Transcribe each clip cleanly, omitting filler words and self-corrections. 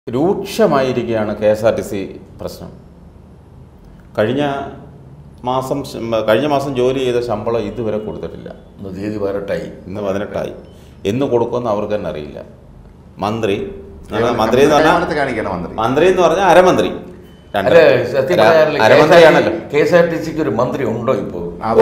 രൂക്ഷമായിരിക്കുകയാണ് KSRTC പ്രശ്നം. കഴിഞ്ഞ മാസം ജോലി ചെയ്ത ശമ്പളം ഇതുവരെ കൊടുത്തിട്ടില്ല. തീയതി 18 ഇന്ന് 18 എന്ന് കൊടുക്കുമെന്ന് അവർക്ക് തന്നെ അറിയില്ല. മന്ത്രി എന്ന് പറഞ്ഞാൽ അരമന്ത്രി, അരമന്ത്രിയാണല്ലോ. KSRTCക്ക് ഒരു മന്ത്രി ഉണ്ടോ ഇപ്പോ?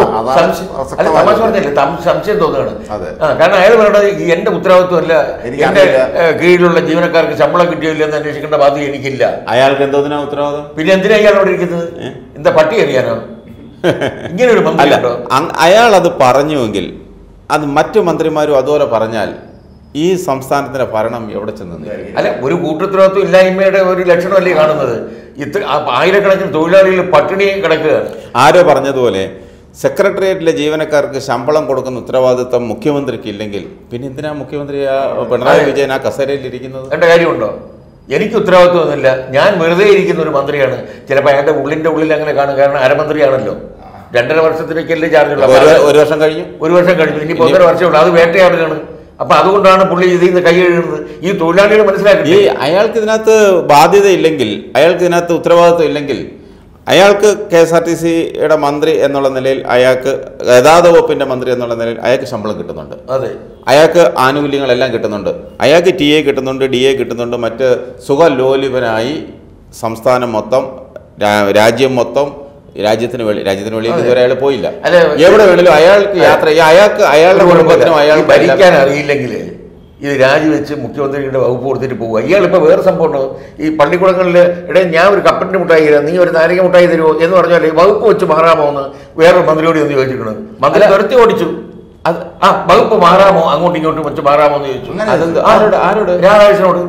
സംശയം തോന്നുകയാണ്. കാരണം അയാൾ പറയണത് എന്റെ ഉത്തരവാദിത്വമല്ല, എന്റെ കീഴിലുള്ള ജീവനക്കാർക്ക് ശമ്പളം കിട്ടിയില്ല എന്ന് അന്വേഷിക്കേണ്ട ബാധ്യത എനിക്കില്ല. അയാൾക്ക് എന്തോതിനാ ഉത്തരവാദിത്വം? പിന്നെ എന്തിനാ അയാൾ അവിടെ ഇരിക്കുന്നത്? എന്താ പട്ടി അറിയാനോ? ഇങ്ങനെ ഒരു മന്ത്രി ഉണ്ടോ? അയാൾ അത് പറഞ്ഞുവെങ്കിൽ അത് മറ്റു മന്ത്രിമാരും അതുപോലെ പറഞ്ഞാൽ ഈ സംസ്ഥാനത്തിന്റെ ഭരണം എവിടെ ചെന്ന്? അല്ല, ഒരു കൂട്ടുത്തരവാദിത്വം ഇല്ലായ്മയുടെ ഒരു ലക്ഷണമല്ലേ കാണുന്നത്? ഇത്ര ആയിരക്കണക്കിന് തൊഴിലാളികൾ പട്ടിണി കിടക്കുകയാണ്. ആരോ പറഞ്ഞതുപോലെ സെക്രട്ടേറിയറ്റിലെ ജീവനക്കാർക്ക് ശമ്പളം കൊടുക്കുന്ന ഉത്തരവാദിത്വം മുഖ്യമന്ത്രിക്ക് ഇല്ലെങ്കിൽ പിന്നെ എന്തിനാ മുഖ്യമന്ത്രി പിണറായി വിജയൻ ആ കസേരയിൽ ഇരിക്കുന്നത്? എന്റെ കാര്യമുണ്ടോ? എനിക്ക് ഉത്തരവാദിത്വമൊന്നുമില്ല. ഞാൻ വെറുതെ ഇരിക്കുന്ന ഒരു മന്ത്രിയാണ്. ചിലപ്പോൾ അയാളുടെ ഉള്ളിൽ അങ്ങനെ കാണും. കാരണം അരമന്ത്രിയാണല്ലോ. 2.5 വർഷത്തിലേക്കല്ലേ ചാർജുള്ള. ഒരു വർഷം കഴിഞ്ഞു. ഇനിയിപ്പോൾ 1.5 വർഷമുള്ളൂ. അത് വേട്ടയാടുകയാണ്. അപ്പൊ അതുകൊണ്ടാണ് പുള്ളി ഇതിൽ നിന്ന് കൈ കഴുകുന്നത്. ഈ തൊഴിലാളികൾ മനസ്സിലാക്കി അയാൾക്ക് ഇതിനകത്ത് ബാധ്യതയില്ലെങ്കിൽ, അയാൾക്ക് ഇതിനകത്ത് ഉത്തരവാദിത്വം ഇല്ലെങ്കിൽ, അയാൾക്ക് KSRTCയുടെ മന്ത്രി എന്നുള്ള നിലയിൽ, അയാൾക്ക് ഗതാഗത വകുപ്പിന്റെ മന്ത്രി എന്നുള്ള നിലയിൽ അയാൾക്ക് ശമ്പളം കിട്ടുന്നുണ്ട്. അതെ, അയാൾക്ക് ആനുകൂല്യങ്ങളെല്ലാം കിട്ടുന്നുണ്ട്. അയാൾക്ക് TA കിട്ടുന്നുണ്ട്, DA കിട്ടുന്നുണ്ട്. മറ്റ് സുഖലോലുപനായി സംസ്ഥാനം മൊത്തം, രാജ്യം മൊത്തം, രാജ്യത്തിന് വെളിയിൽ ഇതുവരെ അയാൾ പോയില്ല. എവിടെ വേണേലും അയാൾക്ക് യാത്ര ചെയ്യാം. അയാളുടെ കുടുംബത്തിനും അയാൾ ഭരിക്കാൻ അറിയില്ലെങ്കിൽ ഇത് രാജിവെച്ച് മുഖ്യമന്ത്രിയുടെ വകുപ്പ് കൊടുത്തിട്ട് പോകുക. ഇയാളിപ്പോൾ വേറെ സംഭവം ഉണ്ടോ? ഈ പള്ളിക്കുളങ്ങളിൽ ഞാൻ ഒരു കപ്പലിൻ്റെ മുട്ടായി തരാം, നീ ഒരു നാരങ്ങ മുട്ടായി തരുമോ എന്ന് പറഞ്ഞാൽ വകുപ്പ് വെച്ച് മാറാമോ എന്ന് വേറൊരു മന്ത്രിയോട് ഒന്ന് ചോദിച്ചിട്ടുണ്ട്. മന്ത്രി തുരത്തി ഓടിച്ചു. വകുപ്പ് മാറാമോ, അങ്ങോട്ടും ഇങ്ങോട്ടും വെച്ച് മാറാമോ എന്ന് ചോദിച്ചു. ആരോട്? രാധാകൃഷ്ണനോട്.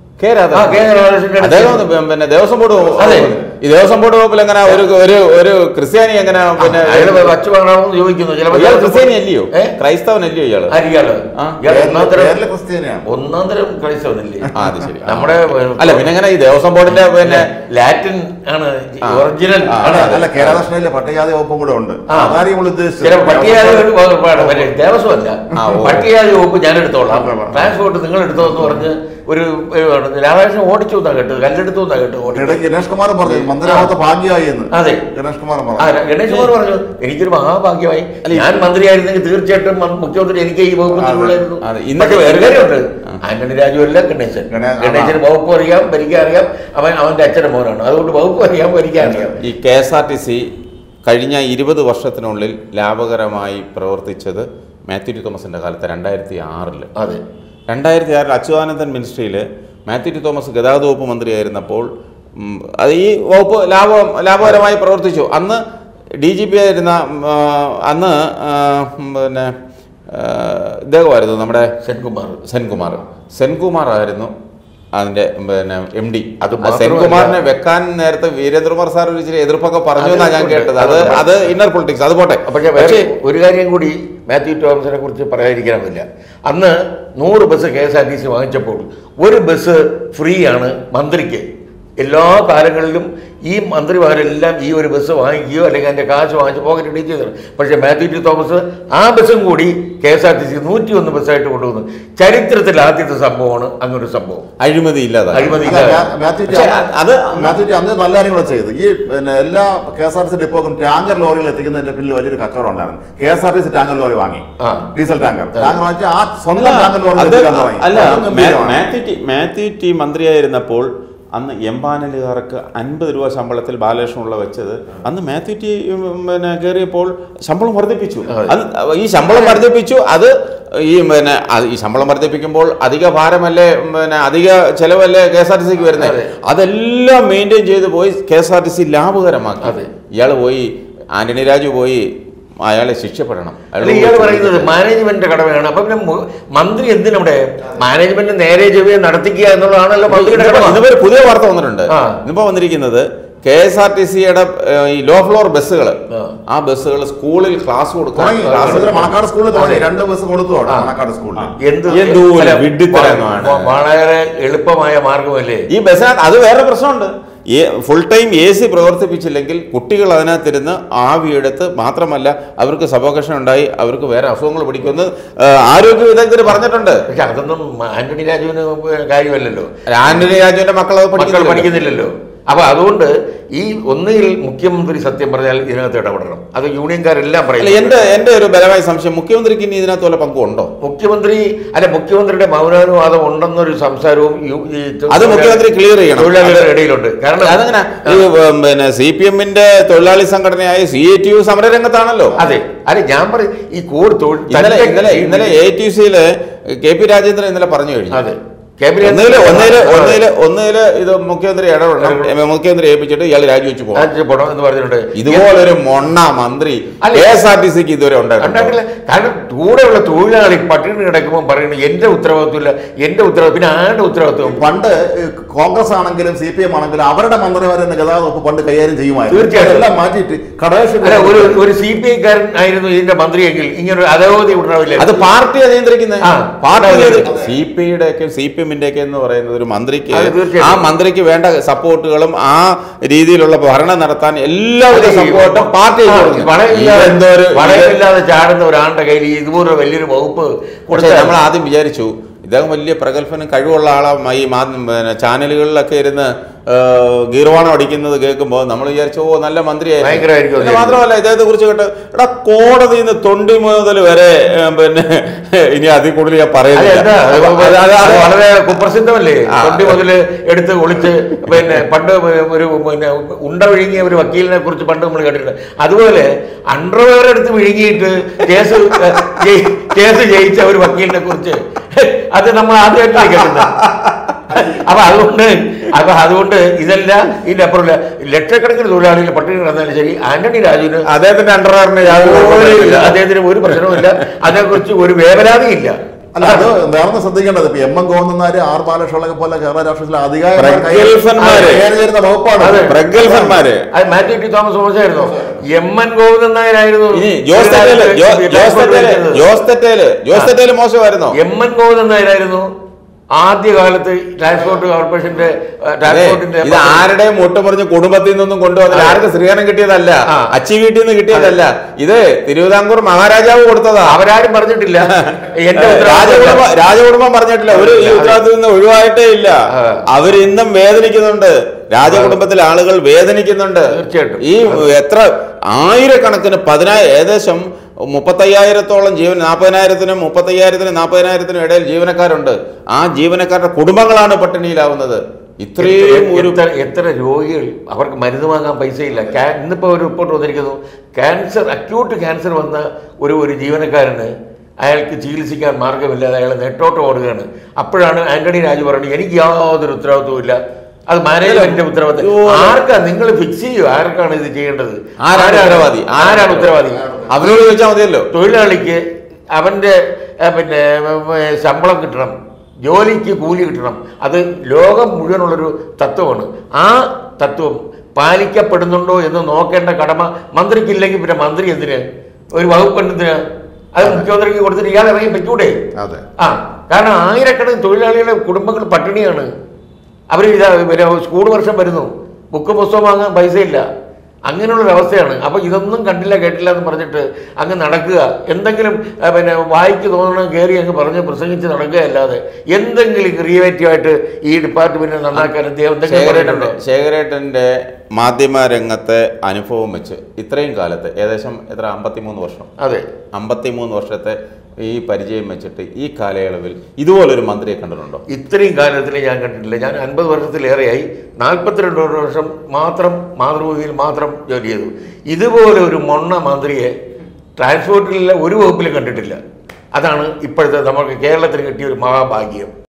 പിന്നെ ദേവസ്വം ബോർഡ്, ഈ ദേവസ്വം ബോർഡ് വകുപ്പിൽ എങ്ങനെ ഒരു ക്രിസ്ത്യാനി എങ്ങനെ പിന്നെ വച്ചു വാങ്ങാമെന്ന് ചോദിക്കുന്നു. ഇയാൾ ക്രിസ്ത്യാനി അല്ലയോ? ക്രൈസ്തവനല്ലയോ ഇയാള്? ഒന്നാം തരം ക്രൈസ്തവനല്ലേ? അത് ശരി. നമ്മുടെ അല്ല, പിന്നെ എങ്ങനെ ഈ ദേവസ്വം ബോർഡിന്റെ പിന്നെ ലാറ്റിൻ ആണ് ഒറിജിനൽ. കേരള പട്ടികജാതി വകുപ്പും കൂടെ ഉണ്ട്. പട്ടികജാതി വകുപ്പാണ്, ദേവസ്വം അല്ല. പട്ടികജാതി വകുപ്പ് ഞാൻ എടുത്തോളാം, ട്രാൻസ്പോർട്ട് നിങ്ങൾ എടുത്തോ എന്ന് പറഞ്ഞ് ഒരു രാധാകൃഷ്ണൻ ഓടിച്ചു എന്നാ കേട്ടത്, കല്ലെടുത്തു എന്നാ കേട്ടത്. ഗണേഷ് കുമാർ പറഞ്ഞു മന്ത്രിയാവാത്ത ഭാഗ്യമായി എന്ന്. അതെ, ഗണേഷ് കുമാർ പറഞ്ഞു എനിക്കൊരു മഹാഭാഗ്യമായി. ഞാൻ മന്ത്രിയായിരുന്നെങ്കിൽ തീർച്ചയായിട്ടും മുഖ്യമന്ത്രി എനിക്ക് ഈ വകുപ്പ് തരുള്ളായിരുന്നു. ഇന്നൊക്കെ വേറെ കാര്യമുണ്ട്. ആന്റണി രാജുവല്ല ഗണേശന് വകുപ്പ് അറിയാം, ഭരിക്കാൻ അറിയാം. അവന്റെ അച്ഛനും മോനാണ്, അതുകൊണ്ട് വകുപ്പ് അറിയാം, ഭരിക്കാൻ അറിയാം. ഈ KSRTC കഴിഞ്ഞ 20 വർഷത്തിനുള്ളിൽ ലാഭകരമായി പ്രവർത്തിച്ചത് മാത്യു ടി തോമസിന്റെ കാലത്ത് 2006. അതെ, 2006 അച്യുതാനന്ദൻ മിനിസ്ട്രിയിൽ മാത്യു ടി തോമസ് ഗതാഗത വകുപ്പ് മന്ത്രിയായിരുന്നപ്പോൾ അത് ഈ വകുപ്പ് ലാഭകരമായി പ്രവർത്തിച്ചു. അന്ന് DGP ആയിരുന്ന അന്ന് പിന്നെ ഇദ്ദേഹമായിരുന്നു നമ്മുടെ സെൻകുമാർ ആയിരുന്നു അതിന്റെ പിന്നെ MD. സെൻകുമാറിനെ വെക്കാൻ നേരത്തെ വീരേന്ദ്രകുമാർ സാർ ഇച്ചിരി എതിർപ്പൊക്കെ പറഞ്ഞു എന്നാണ് ഞാൻ കേട്ടത്. അത് ഇന്നർ പൊളിറ്റിക്സ്, അത് പോട്ടെ. പക്ഷേ ഒരു കാര്യം കൂടി മാത്യു തോമസിനെ കുറിച്ച് പറയാതിരിക്കാനില്ല. അന്ന് 100 ബസ് KSRTC വാങ്ങിച്ചപ്പോൾ ഒരു ബസ് ഫ്രീ ആണ് മന്ത്രിക്ക്. എല്ലാ കാലങ്ങളിലും ഈ മന്ത്രിമാരെല്ലാം ഈ ഒരു ബസ് വാങ്ങിക്കുകയോ അല്ലെങ്കിൽ അതിൻ്റെ കാശ് വാങ്ങിച്ച് പോക്കറ്റ് ഇടുകയോ ചെയ്തതാണ്. പക്ഷേ മാത്യു ടി തോമസ് ആ ബസ്സും കൂടി KSRTC 101 ബസ്സായിട്ട് കൊണ്ടുവന്നു. ചരിത്രത്തിൽ ആദ്യത്തെ സംഭവമാണ് അങ്ങനൊരു സംഭവം. അഴിമതി ഇല്ലാതെ അന്ന് നല്ല കാര്യങ്ങൾ ചെയ്തു. ഈ പിന്നെ എല്ലാ KSRTC ഡിപ്പോക്കും ടാങ്കർ ലോറികൾ എത്തിക്കുന്നതിന്റെ പിന്നിൽ വലിയൊരു കച്ചവടം ഉണ്ടായിരുന്നു. KSRTC ടാങ്കർ ലോറി വാങ്ങി, ഡീസൽ ടാങ്കർ വാങ്ങിച്ച് ആ സ്വന്തം ടാങ്കർ ലോറി. അല്ല, മാത്യു ടി മന്ത്രിയായിരുന്നപ്പോൾ അന്ന് എംപാനലുകാർക്ക് 50 രൂപ ശമ്പളത്തിൽ ബാലകൃഷ്ണനുള്ള വെച്ചത് അന്ന് മാത്യു ടി പിന്നെ കയറിയപ്പോൾ ശമ്പളം വർദ്ധിപ്പിച്ചു. ഈ ശമ്പളം വർദ്ധിപ്പിച്ചു. അത് ഈ പിന്നെ ഈ ശമ്പളം വർദ്ധിപ്പിക്കുമ്പോൾ അധിക ഭാരമല്ലേ, പിന്നെ അധിക ചെലവല്ലേ KSRTCക്ക് വരുന്നത്. അതെല്ലാം മെയിൻറ്റെയിൻ ചെയ്ത് പോയി KSRTC ലാഭകരമാക്കി. ഇയാൾ പോയി, ആന്റണി രാജു പോയി, അയാളെ ശിക്ഷപ്പെടണം. ഇയാൾ പറയുന്നത് മാനേജ്മെന്റിന്റെ കടമയാണ്. അപ്പൊ പിന്നെ മന്ത്രി എന്തിനവിടെ മാനേജ്മെന്റ് നേരെ ചെവ്വേ നടത്തിക്കുക എന്നുള്ളതാണല്ലോ മന്ത്രിയുടെ കടമ. ഇതുവരെ പുതിയ വാർത്ത വന്നിട്ടുണ്ട്. ഇന്നിപ്പോ വന്നിരിക്കുന്നത് KSRTCയുടെ ഈ ലോ ഫ്ലോർ ബസ്സുകൾ, ആ ബസ്സുകൾ സ്കൂളിൽ ക്ലാസ് കൊടുക്കാൻ വളരെ എളുപ്പമായ മാർഗമല്ലേ ഈ ബസ്സിനകത്ത്. അത് വേറെ പ്രശ്നമുണ്ട്. ഫുൾ ടൈം AC പ്രവർത്തിപ്പിച്ചില്ലെങ്കിൽ കുട്ടികൾ അതിനകത്തിരുന്ന് ആവിയെടുത്ത് മാത്രമല്ല അവർക്ക് സഫോക്കേഷൻ ഉണ്ടായി അവർക്ക് വേറെ അസുഖങ്ങൾ പിടിക്കുമെന്ന് ആരോഗ്യ വിദഗ്ധർ പറഞ്ഞിട്ടുണ്ട്. പക്ഷെ അതൊന്നും ആന്റണി രാജുവിന് കാര്യമല്ലല്ലോ. ആന്റണി രാജുവിന്റെ മക്കൾ പഠിക്കുന്നില്ലല്ലോ. അപ്പൊ അതുകൊണ്ട് ഈ ഒന്നുകിൽ മുഖ്യമന്ത്രി സത്യം പറഞ്ഞാൽ ഇതിനകത്ത് ഇടപെടണം. അത് യൂണിയൻകാരെല്ലാം പറയും. എന്റെ ഒരു ബലമായ സംശയം മുഖ്യമന്ത്രിക്ക് ഇനി ഇതിനകത്ത് വല്ല പങ്കുണ്ടോ? മുഖ്യമന്ത്രിയുടെ മൗനാനുവാദം ഉണ്ടെന്നൊരു സംസാരവും അത് മുഖ്യമന്ത്രി ക്ലിയർ ചെയ്യണം. തൊഴിലാളികളുടെ ഇടയിലുണ്ട്. കാരണം അതങ്ങനെ പിന്നെ CPM-ന്റെ തൊഴിലാളി സംഘടനയായ CATU സമരരംഗത്താണല്ലോ. അതെ, ഞാൻ പറയും ഈ ഇന്നലെ ATUC-ല് KP രാജേന്ദ്രൻ ഇന്നലെ പറഞ്ഞു കഴിഞ്ഞു. അതെ, ഒന്നില് ഇത് മുഖ്യമന്ത്രി ഇടപെടണം, മുഖ്യമന്ത്രി ഏൽപ്പിച്ചിട്ട് ഇയാൾ രാജിവെച്ച് പോകണം എന്ന് പറഞ്ഞിട്ടുണ്ട്. ഇതുപോലൊരു മൊണ്ണ മന്ത്രി KSRTC-ക്ക് ഇതുവരെ ഉണ്ടായിട്ടില്ല. കാരണം കൂടെയുള്ള തൊഴിലാളി പട്ടിണി കിടക്കുമ്പോൾ പറയുന്നത് എന്റെ ഉത്തരവാദിത്വമില്ല, എന്റെ ഉത്തരവാദിത്വം, പിന്നെ ആരുടെ ഉത്തരവാദിത്വം? പണ്ട് കോൺഗ്രസ് ആണെങ്കിലും CPM ആണെങ്കിലും അവരുടെ മന്ത്രിമാരെ ഗതാഗത വകുപ്പ് പണ്ട് കൈകാര്യം ചെയ്യുമായിരുന്നു. തീർച്ചയായിട്ടും എല്ലാം മാറ്റിയിട്ട് ഒരു CPI-കാരൻ ആയിരുന്നു ഇതിന്റെ മന്ത്രിയെങ്കിൽ ഇങ്ങനെ അധോഗതി ഉണ്ടാവില്ല. അത് പാർട്ടിയെ നിയന്ത്രിക്കുന്നത്. CPI-യുടെ ഒക്കെ CPM-ന്റെ ഒക്കെ എന്ന് പറയുന്നത് ഒരു മന്ത്രിക്ക് ആ മന്ത്രിക്ക് വേണ്ട സപ്പോർട്ടുകളും ആ രീതിയിലുള്ള ഭരണം നടത്താൻ എല്ലാവിധ സപ്പോർട്ടും പാർട്ടി വളയമില്ലാതെ ചാടുന്ന ഒരാളുടെ കയ്യിൽ ഇതുപോലെ വലിയൊരു വകുപ്പ് കൊടുത്ത് നമ്മൾ ആദ്യം വിചാരിച്ചു ഇദ്ദേഹം വലിയ പ്രഗത്ഭനും കഴിവുള്ള ആളാണ്. ഈ ചാനലുകളിലൊക്കെ ഇരുന്ന് ഗീർവാണം അടിക്കുന്നത് കേൾക്കുമ്പോൾ നമ്മൾ വിചാരിച്ചു നല്ല മന്ത്രിയായിരിക്കും. മാത്രമല്ല ഇദ്ദേഹത്തെ കുറിച്ച് കേട്ട് കോടതിയിൽ നിന്ന് തൊണ്ടി മുതൽ വരെ പിന്നെ ഇനി അതിൽ കൂടുതൽ ഞാൻ പറയുന്നില്ല. വളരെ കുപ്രസിദ്ധമല്ലേ തൊണ്ടി മുതൽ എടുത്ത് ഒളിച്ച് പിന്നെ പണ്ട് ഒരു ഉണ്ട വിഴുങ്ങിയ ഒരു വക്കീലിനെ കുറിച്ച് പണ്ട് നമ്മൾ കേട്ടിട്ടുണ്ട്. അതുപോലെ അണ്ടർവെയർ എടുത്ത് വിഴുങ്ങിയിട്ട് കേസ് ജയിച്ച ഒരു വക്കീലിനെ കുറിച്ച് അത് നമ്മൾ ആദ്യമായിട്ടാണ് കേൾക്കുന്നത്. അതുകൊണ്ട് ഇതെല്ലാം ഇതിന്റെ അപ്പുറമില്ല. ലക്ഷക്കണക്കിന് തൊഴിലാളികൾ പട്ടിണി കിടന്നാലും ശരി ആന്റണി രാജുവിന് അദ്ദേഹത്തിന് ഒരു പ്രശ്നവുമില്ല. അതിനെക്കുറിച്ച് ഒരു വേവലാതിയില്ല. അല്ല, അത് വേറെ ശ്രദ്ധിക്കേണ്ടത് ഇപ്പൊ M.N. ഗോവിന്ദനാര്, R. ബാലകൃഷ്ണനെ പോലെ കേരള രാഷ്ട്രീയത്തിലെ അധികാരം വകുപ്പാണ് പ്രഗത്ഭന്മാര്. അത് മാത്യു ടി തോമസ് മോശമായിരുന്നു. M.N. ഗോവിന്ദൻ നായരായിരുന്നു. മോശമായിരുന്നു. M.N. ഗോവിന്ദൻ നായരായിരുന്നു ആദ്യകാലത്ത് ട്രാൻസ്പോർട്ട് കോർപ്പറേഷന്റെ ഇത് ആരുടെയും മുട്ടുപറിഞ്ഞ് കുടുംബത്തിൽ നിന്നൊന്നും കൊണ്ടുവന്നില്ല. ആർക്ക് ശ്രീകരണം കിട്ടിയതല്ല, അച്ചി വീട്ടിൽ നിന്ന് കിട്ടിയതല്ല. ഇത് തിരുവിതാംകൂർ മഹാരാജാവ് കൊടുത്തതാ. അവരാരും പറഞ്ഞിട്ടില്ല, രാജകുടുംബം പറഞ്ഞിട്ടില്ല. ഒരു ഈ ഉത്തരവാദിത്തത്തിൽ നിന്ന് ഒഴിവായിട്ടേ ഇല്ല. അവരിന്നും വേദനിക്കുന്നുണ്ട്. രാജകുടുംബത്തിലെ ആളുകൾ വേദനിക്കുന്നുണ്ട്. തീർച്ചയായിട്ടും ഈ എത്ര ആയിരക്കണക്കിന് ഏകദേശം 35,000-ഓളം 40,000-നും 35,000-നും 40,000-നും ഇടയിൽ ജീവനക്കാരുണ്ട്. ആ ജീവനക്കാരുടെ കുടുംബങ്ങളാണ് പട്ടിണിയിലാവുന്നത്. ഇത്രയും എത്ര രോഗികൾ അവർക്ക് മരുന്ന് വാങ്ങാൻ പൈസയില്ല. ഇന്നിപ്പോ ഒരു റിപ്പോർട്ട് വന്നിരിക്കുന്നു, അക്യൂട്ട് ക്യാൻസർ വന്ന ഒരു ജീവനക്കാരന് അയാൾക്ക് ചികിത്സിക്കാൻ മാർഗമില്ലാതെ അയാൾ നെട്ടോട്ട് ഓടുകയാണ്. അപ്പോഴാണ് ആന്റണി രാജു പറയുന്നത് എനിക്ക് യാതൊരു ഉത്തരവാദിത്വവും ഇല്ല, അത് മാനേജ്മെന്റിന്റെ ഉത്തരവാദിത്വം. ആർക്കാ നിങ്ങൾ ഫിക്സ് ചെയ്യൂ, ആർക്കാണ് ഇത് ചെയ്യേണ്ടത്, ആരാണ് ഉത്തരവാദി? അവരോട് ചോദിച്ചാൽ മതിയല്ലോ. തൊഴിലാളിക്ക് അവന്റെ പിന്നെ ശമ്പളം കിട്ടണം, ജോലിക്ക് കൂലി കിട്ടണം. അത് ലോകം മുഴുവനുള്ളൊരു തത്വമാണ്. ആ തത്വം പാലിക്കപ്പെടുന്നുണ്ടോ എന്ന് നോക്കേണ്ട കടമ മന്ത്രിക്കില്ലെങ്കിൽ പിന്നെ മന്ത്രി എന്തിന്, ഒരു വകുപ്പ് എന്തിന്? അത് മുഖ്യമന്ത്രിക്ക് കൊടുത്തിട്ട് ഇയാൾ ഇറങ്ങി പറ്റൂടെ? കാരണം ആയിരക്കണക്കിന് തൊഴിലാളികളുടെ കുടുംബങ്ങൾ പട്ടിണിയാണ്. അവർ സ്കൂൾ വർഷം വരുന്നു, ബുക്ക് പുസ്തകം വാങ്ങാൻ പൈസയില്ല, അങ്ങനെയുള്ളൊരവസ്ഥയാണ്. അപ്പോൾ ഇതൊന്നും കണ്ടില്ല കേട്ടില്ല എന്ന് പറഞ്ഞിട്ട് അങ്ങ് നടക്കുക, എന്തെങ്കിലും പിന്നെ വായിക്ക് തോന്നണം കയറി അങ്ങ് പറഞ്ഞ് പ്രസംഗിച്ച് നടക്കുകയല്ലാതെ എന്തെങ്കിലും ക്രിയേറ്റീവായിട്ട് ഈ ഡിപ്പാർട്ട്മെന്റിനെ നന്നാക്കാൻ അദ്ദേഹം എന്തെങ്കിലും പറയുന്നുണ്ടോ? ശേഖരേട്ടൻ്റെ മാധ്യമരംഗത്തെ അനുഭവം വെച്ച് ഇത്രയും കാലത്ത് ഏകദേശം 53 വർഷം. അതെ, 53 വർഷത്തെ ഈ പരിചയം വെച്ചിട്ട് ഈ കാലയളവിൽ ഇതുപോലൊരു മന്ത്രിയെ കണ്ടിട്ടുണ്ടോ? ഇത്രയും കാലത്തിൽ ഞാൻ കണ്ടിട്ടില്ല. ഞാൻ 50 വർഷത്തിലേറെയായി, 42 വർഷം മാത്രം മാതൃഭൂമിയിൽ മാത്രം ജോലി ചെയ്തു. ഇതുപോലെ ഒരു മൊണ്ണ മന്ത്രിയെ ട്രാൻസ്പോർട്ടിലെ ഒരു വകുപ്പിലും കണ്ടിട്ടില്ല. അതാണ് ഇപ്പോഴത്തെ നമുക്ക് കേരളത്തിന് കിട്ടിയ ഒരു മഹാഭാഗ്യം.